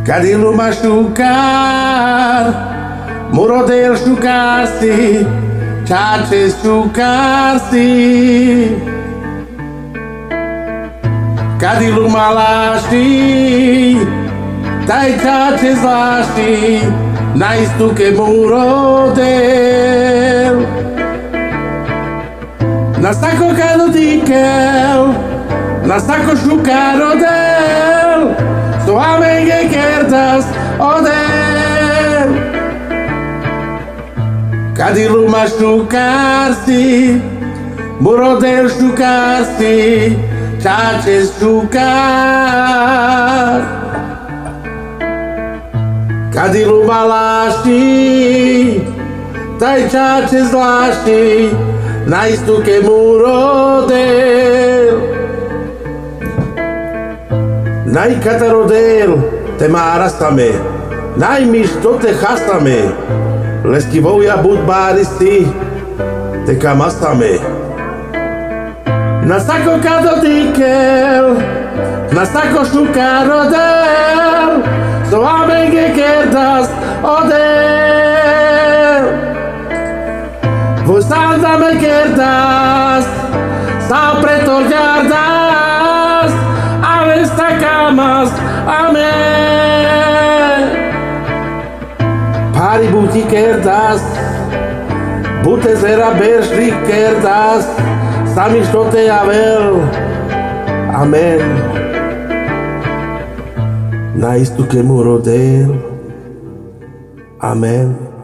Cadê-lo machucar? Morodel chucar-se, chaches chucar-se. Cadê-lo malaste, tai chaches laste, nais tu que morodel. Nastako kado dikel, nastako chucarodel, so amenge kertas odel. Cadê-lo machucar-se, morodel chucar-se, chaches chucar. Cadê-lo malaste, tai chaches laste, nais tu que morodel. Nai catarodel te marastame, nai misto te hastame, lesquivou ya budbaristi te camastame. Nastako kado dikel, nastako chucarodel, so amenge kertas odel. Vos andame kertas, sa pretorgardas, avesta camas, amen. Pari buti kertas, butes era bershri kertas, Samistote Abel, amen. Nais tu que morodel, amen.